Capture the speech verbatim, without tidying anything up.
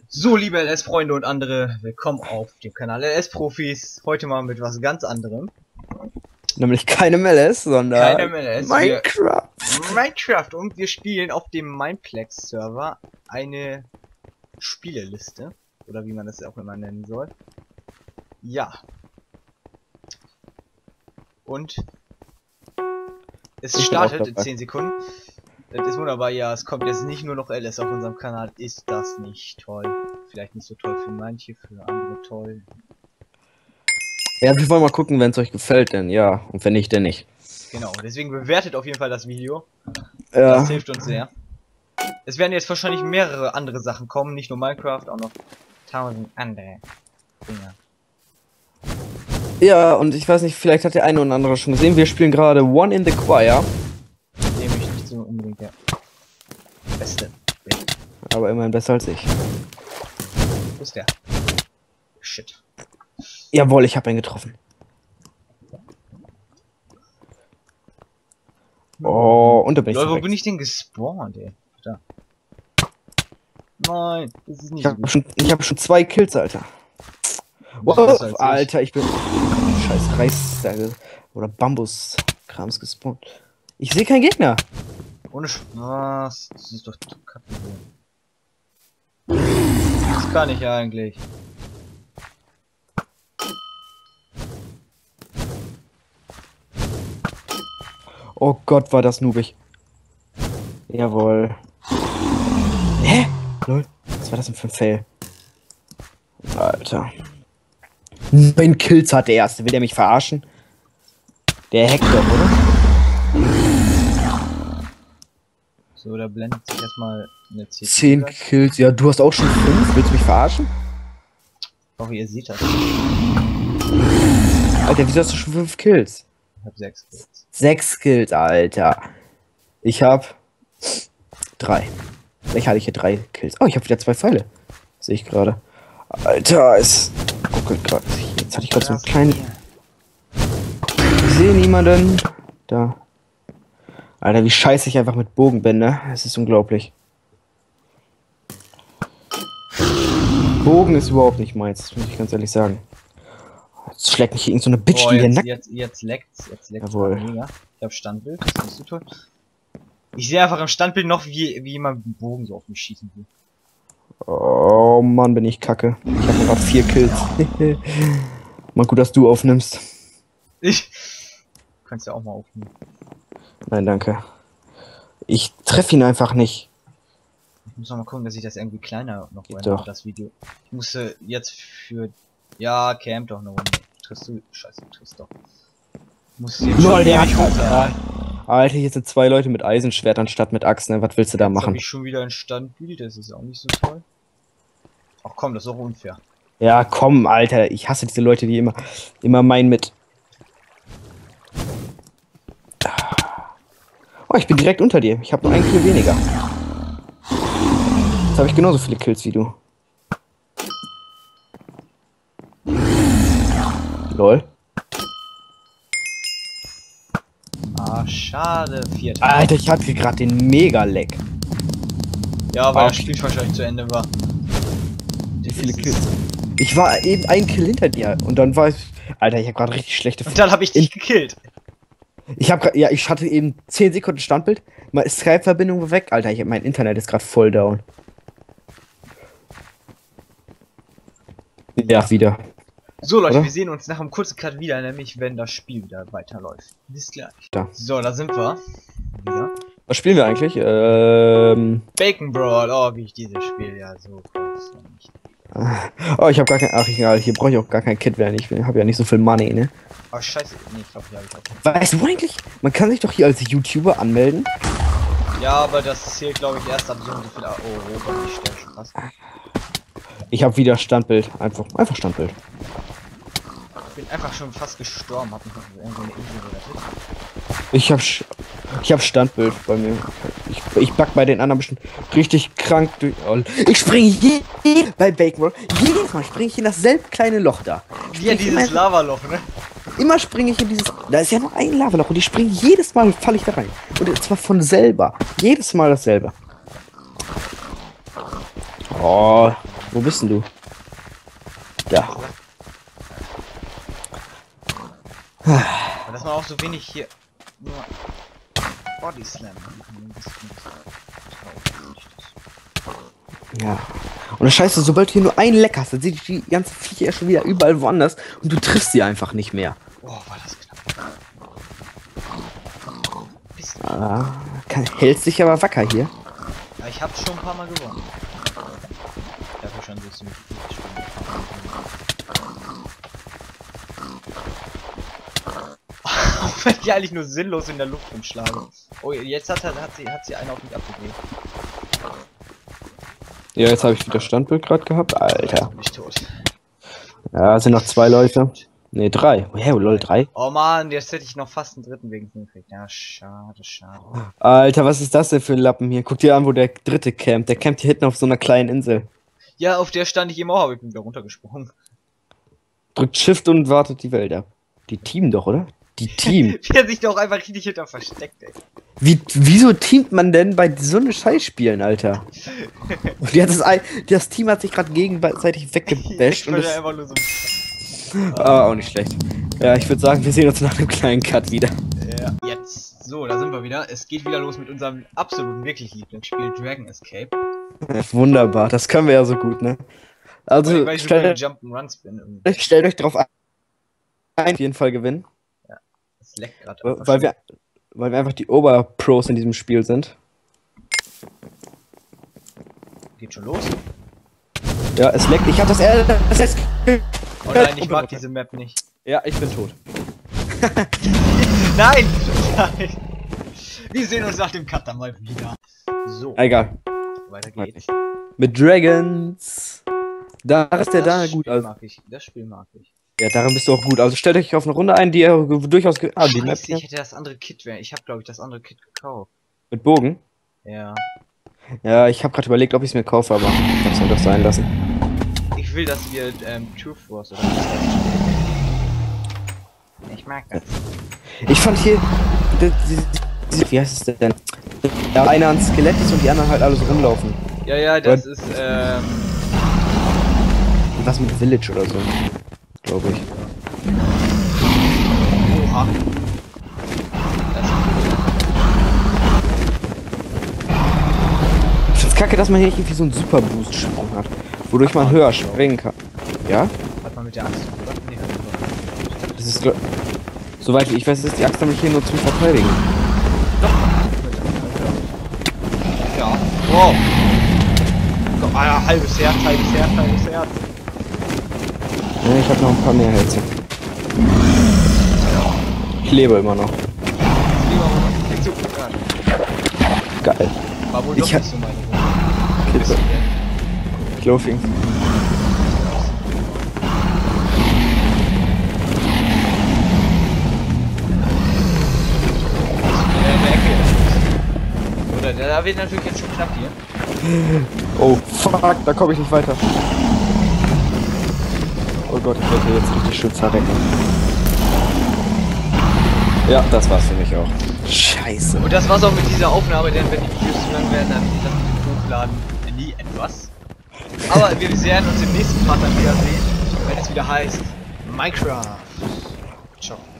So, liebe L S-Freunde und andere, willkommen auf dem Kanal L S-Profis. Heute mal mit was ganz anderem. Nämlich keinem L S, sondern Keine M L S. Minecraft. Wir, Minecraft und wir spielen auf dem Mineplex-Server eine Spieleliste. Oder wie man das auch immer nennen soll. Ja. Und es Ich startet in zehn Sekunden. Das ist wunderbar, ja, es kommt jetzt nicht nur noch L S auf unserem Kanal. Ist das nicht toll? Vielleicht nicht so toll für manche, für andere toll. Ja, wir wollen mal gucken, wenn es euch gefällt, denn ja. Und wenn nicht, denn nicht. Genau, deswegen bewertet auf jeden Fall das Video. Ja. Das hilft uns sehr. Es werden jetzt wahrscheinlich mehrere andere Sachen kommen, nicht nur Minecraft, auch noch tausend andere Dinge. Ja, und ich weiß nicht, vielleicht hat der eine oder andere schon gesehen, wir spielen gerade One in the Choir. Nehme ich nicht so unbedingt der Beste. Aber immerhin besser als ich. Wo ist der? Shit. Jawohl, ich habe ihn getroffen. Oh, und da bin ich. Leute, wo bin ich denn gespawnt, ey? Da. Nein, das ist nicht Ich so habe gut. schon, ich hab schon zwei Kills, Alter. Bist besser als Wow, ich. Alter, ich bin scheiß Reis oder Bambus-Krams gespawnt. Ich sehe keinen Gegner. Ohne Spaß. Das ist doch kacke. Das kann ich eigentlich. Oh Gott, war das noobig. Jawohl. Hä? Lol. Was war das denn für ein Fail? Alter. Neun Kills hat der erste. Will der mich verarschen? Der hackt doch, oder? So, da blendet sich erstmal eine C P. Zehn Kills. Ja, du hast auch schon fünf. Willst du mich verarschen? Ich hoffe, ihr seht das. Alter, wieso hast du schon fünf Kills? Ich hab sechs Kills. Sechs Kills, Alter. Ich hab drei. Vielleicht hatte ich hier drei Kills. Oh, ich habe wieder zwei Pfeile. Sehe ich gerade. Alter, es ruckelt gerade. Jetzt hatte ich gerade so einen kleinen. Ich sehe niemanden. Da. Alter, wie scheiße ich einfach mit Bogen bin, ne? Es ist unglaublich. Bogen ist überhaupt nicht meins, das muss ich ganz ehrlich sagen. Jetzt schlägt mich irgend so eine Bitch, Oh, die hier jetzt, nackt. jetzt, jetzt leckt's, jetzt leckt's Jawohl. mega. Ich hab Standbild, das ist nicht so toll. Ich sehe einfach im Standbild noch, wie, wie jemand mit dem Bogen so auf mich schießen will. Oh Mann, bin ich kacke. Ich habe gerade vier Kills. Mal gut, dass du aufnimmst. Ich. Du kannst ja auch mal aufnehmen. Nein, danke. Ich treffe ihn einfach nicht. Ich muss noch mal gucken, dass ich das irgendwie kleiner noch Geht ändere, doch. das Video. Ich musste jetzt für. Ja, camp doch eine Runde. Triffst du. Scheiße, du triffst doch. Muss jetzt Lol, der ewig hat- hoch sein. Alter, hier sind zwei Leute mit Eisenschwert anstatt mit Achsen. Was willst du da Jetzt hab machen? ich schon wieder ein Standbild, das ist auch nicht so toll. Ach komm, das ist auch unfair. Ja, komm, Alter. Ich hasse diese Leute, die immer, immer meinen mit. Oh, ich bin direkt unter dir. Ich habe nur einen Kill weniger. Jetzt habe ich genauso viele Kills wie du. Lol. Ah, schade. Vierter. Alter, ich hatte gerade den Mega-Lag. Ja, weil das Okay. Spiel wahrscheinlich zu Ende war. Wie viele Kills? Ich war eben ein Kill hinter dir und dann war ich. Alter, ich habe gerade richtig schlechte. Und dann habe ich dich gekillt. Ich habe ja, ich hatte eben zehn Sekunden Standbild. Meine Skype-Verbindung war weg, Alter. Ich, mein Internet ist gerade voll down. Ja, wieder. So Leute, Oder? wir sehen uns nach einem kurzen Cut wieder, nämlich wenn das Spiel wieder weiterläuft. Bis gleich. Da. So, da sind wir. Wieder. Was spielen wir eigentlich? Ähm. Bacon Brawl, oh wie ich dieses Spiel ja so groß nicht. Oh, ich habe gar kein. Ach, egal. Hier brauche ich auch gar kein Kit werden. Ich habe ja nicht so viel Money, ne? Oh scheiße, nee, ich glaube, hier habe ich auch nicht. Weißt du eigentlich? Man kann sich doch hier als YouTuber anmelden. Ja, aber das zählt glaube ich erst ab so und so viel. Oh, Robert, ich sterbe schon fast. Ich habe wieder Standbild. Einfach, einfach Standbild. Ich bin einfach schon fast gestorben, hab mich auf irgendwo eine Insel gerettet. Ich habe ich hab Standbild bei mir. Ich, ich back bei den anderen bestimmt richtig krank durch. Oh, ich springe je, je, bei Bacon Roll. Jedes Mal springe ich in dasselbe kleine Loch da. Wie in dieses Lavaloch, ne? Immer springe ich in dieses. Da ist ja noch ein Lavaloch und ich springe jedes Mal falle ich da rein. Und zwar von selber. Jedes Mal dasselbe. Oh. Wo bist denn du? Da. Und dass man auch so wenig hier nur Body Slam machen kann. Das ist Ja. Und das Scheiße, sobald du hier nur ein Leck hast, dann sind die ganze Viecher ja schon wieder überall woanders und du triffst sie einfach nicht mehr. Oh, war das knapp. Ah, kann, hältst dich aber wacker hier. Ja, ich hab's schon ein paar Mal gewonnen. Dafür schon so ziemlich gut gespielt. Auch wenn die eigentlich nur sinnlos in der Luft umschlagen. Oh, jetzt hat, hat, hat, sie, hat sie einen auf mich abgegeben. Ja, jetzt habe ich wieder Standbild gerade gehabt. Alter. Bin ich tot. Ja, es sind noch zwei Leute. Ne, drei. Oh, hey, lol, drei. Oh man, jetzt hätte ich noch fast einen dritten wegen hingekriegt. Ja, schade, schade. Alter, was ist das denn für ein Lappen hier? Guck dir an, wo der dritte campt. Der campt hier hinten auf so einer kleinen Insel. Ja, auf der stand ich immer, habe ich bin wieder runtergesprungen. Drückt Shift und wartet die Welt ab. Die Team doch, oder? Die Team. Wie er sich doch einfach richtig hinter versteckt, ey. Wie, wieso teamt man denn bei so einem Scheißspielen, Alter? Und die hat das, ein, das Team hat sich gerade gegenseitig weggebasht. Ich und das, einfach nur so. ah, auch nicht schlecht. Ja, ich würde sagen, wir sehen uns nach einem kleinen Cut wieder. Ja. Jetzt, so, da sind wir wieder. Es geht wieder los mit unserem absoluten wirklich Lieblingsspiel Dragon Escape. Wunderbar, das können wir ja so gut, ne? Also, Weil, weil ich stellt, Jump'n'Runs bin. Irgendwie. stellt euch drauf ein, auf jeden Fall gewinnen. Das leckt gerade. Weil wir, weil wir einfach die Oberpros in diesem Spiel sind. Geht schon los? Ja, es leckt. Ich hab das er das ist Oh nein, ich mag diese Map nicht. Ja, ich bin tot. Nein! Nein! Wir sehen uns nach dem Cut dann mal wieder. So, Egal. weiter Mag geht's. Mit Dragons. Da ist der da Das gut. Spiel Also, mag ich. Das Spiel mag ich. ja, darin bist du auch gut. Also stellt euch auf eine Runde ein, die ihr durchaus. ge- Ah, die Map Scheiße, hier. ich hätte das andere Kit wäre. Ich habe glaube ich das andere Kit gekauft. Mit Bogen. Ja. Ja, ich habe gerade überlegt, ob ich es mir kaufe, aber das soll doch sein lassen. Ich will, dass wir ähm, Truth Force oder was das spielen. Ich mag das. Ich fand hier. die- die- die- Wie heißt es denn? Da einer ein Skelett ist und die anderen halt alle so rumlaufen. Ja, ja, das ist ähm. Was mit Village oder so. Glaube ich. Oha. Das Ich find's kacke, dass man hier nicht irgendwie so einen Super Boost Sprung hat. Wodurch man höher springen kann. Ja? hat man mit der Axt, oder? Nee, hat man Das ist. gl- Soweit wie ich weiß, ist die Axt nämlich hier nur zum Verteidigen. ja. Wow. Komm, ah, ja, halbes Herz, halbes Herz, halbes Herz. Ja, ich habe noch ein paar mehr Hälse. Ich lebe immer noch. Das Leben aber noch nicht so gut an. Geil. War wohl Ich doch hab- nicht so meine Runde. Kippe. Bisschen, Clothing. ja, in der Ecke. Oder da wird natürlich jetzt schon knapp hier. Oh, fuck, da komme ich nicht weiter. Oh Gott, ich werde jetzt richtig schön zerrecken. Ja, das war's für mich auch. Scheiße. Und das war's auch mit dieser Aufnahme, denn wenn die Videos zu lang werden, dann lassen wir den Hochladen nie etwas. Aber wir werden uns im nächsten Part dann wieder sehen, wenn es wieder heißt Minecraft. Ciao.